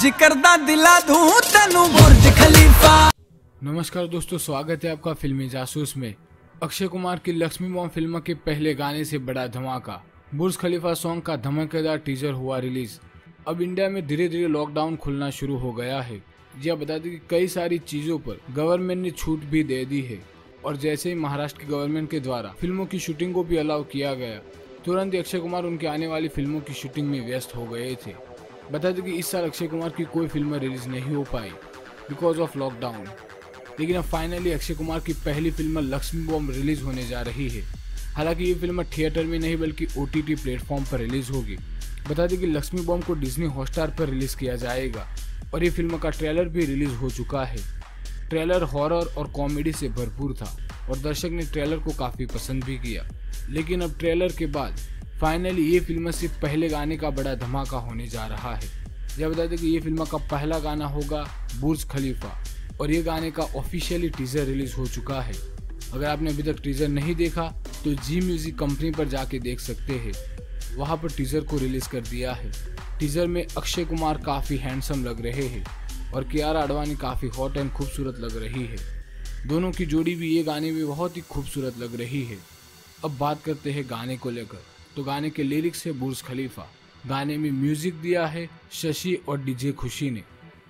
जिक्र दा दिला दूं तेनू बुर्ज खलीफा। नमस्कार दोस्तों, स्वागत है आपका फिल्मी जासूस में। अक्षय कुमार की लक्ष्मी बॉम्ब फिल्म के पहले गाने से बड़ा धमाका। बुर्ज खलीफा सॉन्ग का धमाकेदार टीजर हुआ रिलीज। अब इंडिया में धीरे धीरे लॉकडाउन खुलना शुरू हो गया है। यह बता दें कि कई सारी चीजों पर गवर्नमेंट ने छूट भी दे दी है और जैसे ही महाराष्ट्र की गवर्नमेंट के द्वारा फिल्मों की शूटिंग को भी अलाउ किया गया, तुरंत ही अक्षय कुमार उनके आने वाली फिल्मों की शूटिंग में व्यस्त हो गए थे। बता दें कि इस साल अक्षय कुमार की कोई फिल्म रिलीज नहीं हो पाई बिकॉज ऑफ लॉकडाउन, लेकिन अब फाइनली अक्षय कुमार की पहली फिल्म लक्ष्मी बॉम्ब रिलीज होने जा रही है। हालांकि ये फिल्म थिएटर में नहीं बल्कि OTT प्लेटफॉर्म पर रिलीज होगी। बता दें कि लक्ष्मी बॉम्ब को डिज्नी हॉटस्टार पर रिलीज किया जाएगा और ये फिल्म का ट्रेलर भी रिलीज हो चुका है। ट्रेलर हॉरर और कॉमेडी से भरपूर था और दर्शक ने ट्रेलर को काफी पसंद भी किया। लेकिन अब ट्रेलर के बाद फाइनली ये फिल्म से पहले गाने का बड़ा धमाका होने जा रहा है। यह बता दें कि ये फिल्म का पहला गाना होगा बुर्ज खलीफा और ये गाने का ऑफिशियली टीजर रिलीज हो चुका है। अगर आपने अभी तक टीजर नहीं देखा तो जी म्यूजिक कंपनी पर जाके देख सकते हैं, वहां पर टीजर को रिलीज कर दिया है। टीजर में अक्षय कुमार काफी हैंडसम लग रहे हैं और कियारा आडवाणी काफी हॉट एंड खूबसूरत लग रही है। दोनों की जोड़ी भी ये गाने में बहुत ही खूबसूरत लग रही है। अब बात करते हैं गाने को लेकर, तो गाने के लिरिक्स है बुर्ज खलीफा। गाने में म्यूजिक दिया है शशि और DJ खुशी ने।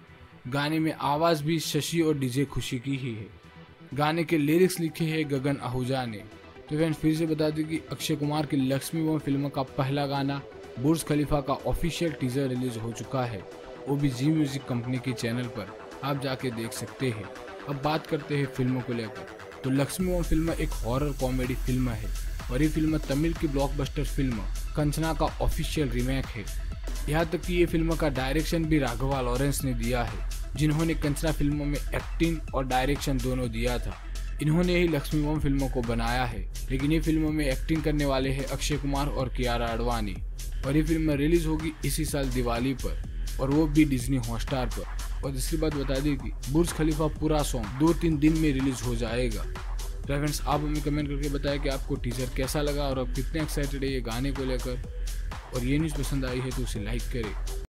गाने में आवाज भी शशि और DJ खुशी की ही है। गाने के लिरिक्स लिखे हैं गगन आहूजा ने। तो फ्रेंड्स, फिर से बता दें कि अक्षय कुमार की लक्ष्मी बॉम्ब फिल्म का पहला गाना बुर्ज खलीफा का ऑफिशियल टीजर रिलीज हो चुका है, वो भी जी म्यूजिक कंपनी के चैनल पर आप जाके देख सकते हैं। अब बात करते हैं फिल्मों को लेकर, तो लक्ष्मी बॉम्ब फिल्म एक हॉरर कॉमेडी फिल्म है और ये फिल्म तमिल की ब्लॉकबस्टर फिल्म कंचना का ऑफिशियल रीमेक है। यहाँ तक कि ये फिल्म का डायरेक्शन भी राघवा लॉरेंस ने दिया है, जिन्होंने कंचना फिल्मों में एक्टिंग और डायरेक्शन दोनों दिया था। इन्होंने ही लक्ष्मी बॉम्ब फिल्मों को बनाया है, लेकिन ये फिल्मों में एक्टिंग करने वाले हैं अक्षय कुमार और कियारा आडवाणी। और ये फिल्म रिलीज होगी इसी साल दिवाली पर और वो भी डिज्नी हॉटस्टार पर। और दूसरी बात बता दें कि बुर्ज खलीफा पूरा सॉन्ग 2-3 दिन में रिलीज हो जाएगा। तो फ्रेंड्स, आप हमें कमेंट करके बताएं कि आपको टीजर कैसा लगा और आप कितने एक्साइटेड है ये गाने को लेकर। और ये न्यूज़ पसंद आई है तो उसे लाइक करें।